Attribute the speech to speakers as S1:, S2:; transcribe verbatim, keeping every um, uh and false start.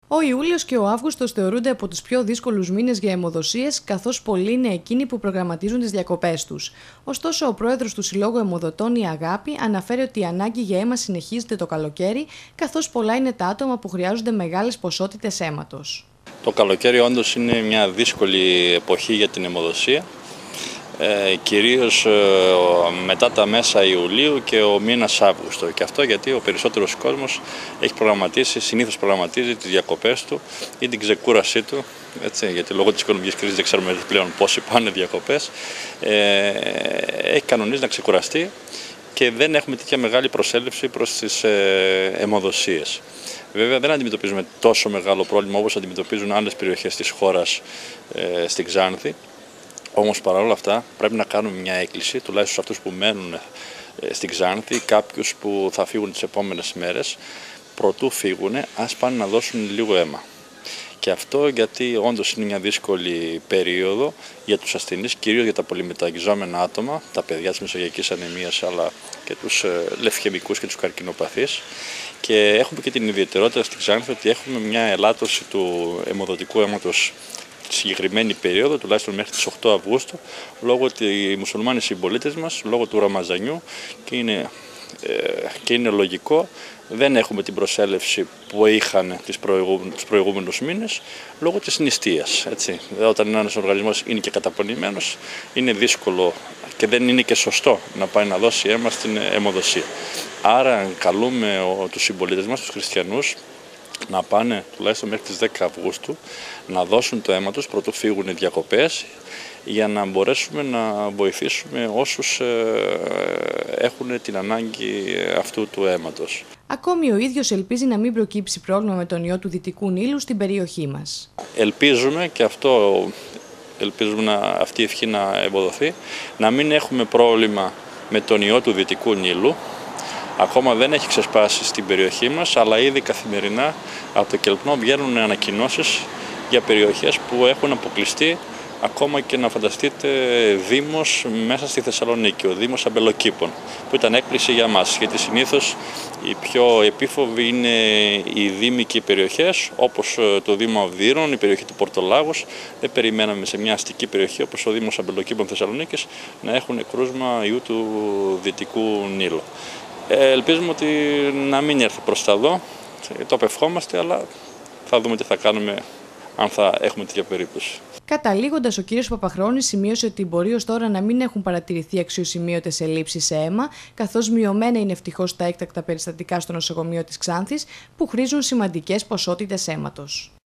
S1: Ο Ιούλιος και ο Αύγουστος θεωρούνται από τους πιο δύσκολους μήνες για αιμοδοσίες, καθώς πολλοί είναι εκείνοι που προγραμματίζουν τις διακοπές τους. Ωστόσο, ο πρόεδρος του Συλλόγου Αιμοδοτών, η Αγάπη, αναφέρει ότι η ανάγκη για αίμα συνεχίζεται το καλοκαίρι, καθώς πολλά είναι τα άτομα που χρειάζονται μεγάλες ποσότητες αίματος.
S2: Το καλοκαίρι όντως είναι μια δύσκολη εποχή για την αιμοδοσία. Ε, κυρίως ε, μετά τα μέσα Ιουλίου και ο μήνας Αύγουστο. Και αυτό γιατί ο περισσότερος κόσμος έχει προγραμματίσει, συνήθως προγραμματίζει τις διακοπές του ή την ξεκούρασή του, έτσι, γιατί λόγω της οικονομικής κρίσης δεν ξέρουμε πλέον πόσοι πάνε διακοπές, ε, έχει κανονίσει να ξεκουραστεί και δεν έχουμε τέτοια μεγάλη προσέλευση προς τις ε, αιμοδοσίες. Βέβαια δεν αντιμετωπίζουμε τόσο μεγάλο πρόβλημα όπως αντιμετωπίζουν άλλες περιοχές της χώρας ε, στην Ξάνθη. Όμως παρόλα αυτά πρέπει να κάνουμε μια έκκληση, τουλάχιστον σε αυτούς που μένουν στην Ξάνθη, κάποιους που θα φύγουν τις επόμενες μέρες, προτού φύγουν, ας πάνε να δώσουν λίγο αίμα. Και αυτό γιατί όντως είναι μια δύσκολη περίοδο για τους ασθενείς, κυρίως για τα πολυμεταγγιζόμενα άτομα, τα παιδιά της μεσογειακής ανεμίας, αλλά και τους λευκαιμικούς και τους καρκινοπαθείς. Και έχουμε και την ιδιαιτερότητα στην Ξάνθη ότι έχουμε μια ελάττωση του αιμοδοτικού αίματος τη συγκεκριμένη περίοδο, τουλάχιστον μέχρι τις οκτώ Αυγούστου, λόγω ότι οι μουσουλμάνοι συμπολίτες μας, λόγω του Ραμαζανιού, και είναι, ε, και είναι λογικό, δεν έχουμε την προσέλευση που είχαν τις προηγούμενους, τους προηγούμενους μήνες, λόγω της νηστείας. Έτσι. Όταν ένας οργανισμός είναι και καταπονημένος, είναι δύσκολο και δεν είναι και σωστό να πάει να δώσει αίμα στην αιμοδοσία. Άρα καλούμε τους συμπολίτες μας, τους χριστιανούς, να πάνε τουλάχιστον μέχρι τις δέκα Αυγούστου να δώσουν το αίμα τους πρωτού φύγουν οι διακοπές, για να μπορέσουμε να βοηθήσουμε όσους έχουν την ανάγκη αυτού του αίματος.
S1: Ακόμη ο ίδιος ελπίζει να μην προκύψει πρόβλημα με τον ιό του Δυτικού Νείλου στην περιοχή μας.
S2: Ελπίζουμε, και αυτό ελπίζουμε να, αυτή η ευχή να ευοδοθεί, να μην έχουμε πρόβλημα με τον ιό του Δυτικού Νείλου. Ακόμα δεν έχει ξεσπάσει στην περιοχή μας, αλλά ήδη καθημερινά από το Κελπνό βγαίνουν ανακοινώσεις για περιοχές που έχουν αποκλειστεί, ακόμα και να φανταστείτε δήμος μέσα στη Θεσσαλονίκη, ο Δήμος Αμπελοκήπων, που ήταν έκπληξη για μας, γιατί συνήθως οι πιο επίφοβοι είναι οι δήμοι και οι περιοχές, όπως το Δήμο Αυδείρων, η περιοχή του Πορτολάγους. Δεν περιμέναμε σε μια αστική περιοχή όπως ο Δήμος Αμπελοκήπων Θεσσαλονίκης να έχουν κρούσμα ιού του Δυτικού Νείλου. Ελπίζουμε ότι να μην έρθει προς τα εδώ, το απευχόμαστε, αλλά θα δούμε τι θα κάνουμε αν θα έχουμε τέτοια περίπτωση.
S1: Καταλήγοντας, ο κύριος Παπαχρόνης σημείωσε ότι μπορεί ως τώρα να μην έχουν παρατηρηθεί αξιοσημείωτες ελλείψεις σε αίμα, καθώς μειωμένα είναι ευτυχώς τα έκτακτα περιστατικά στο νοσοκομείο της Ξάνθης, που χρήζουν σημαντικές ποσότητες αίματος.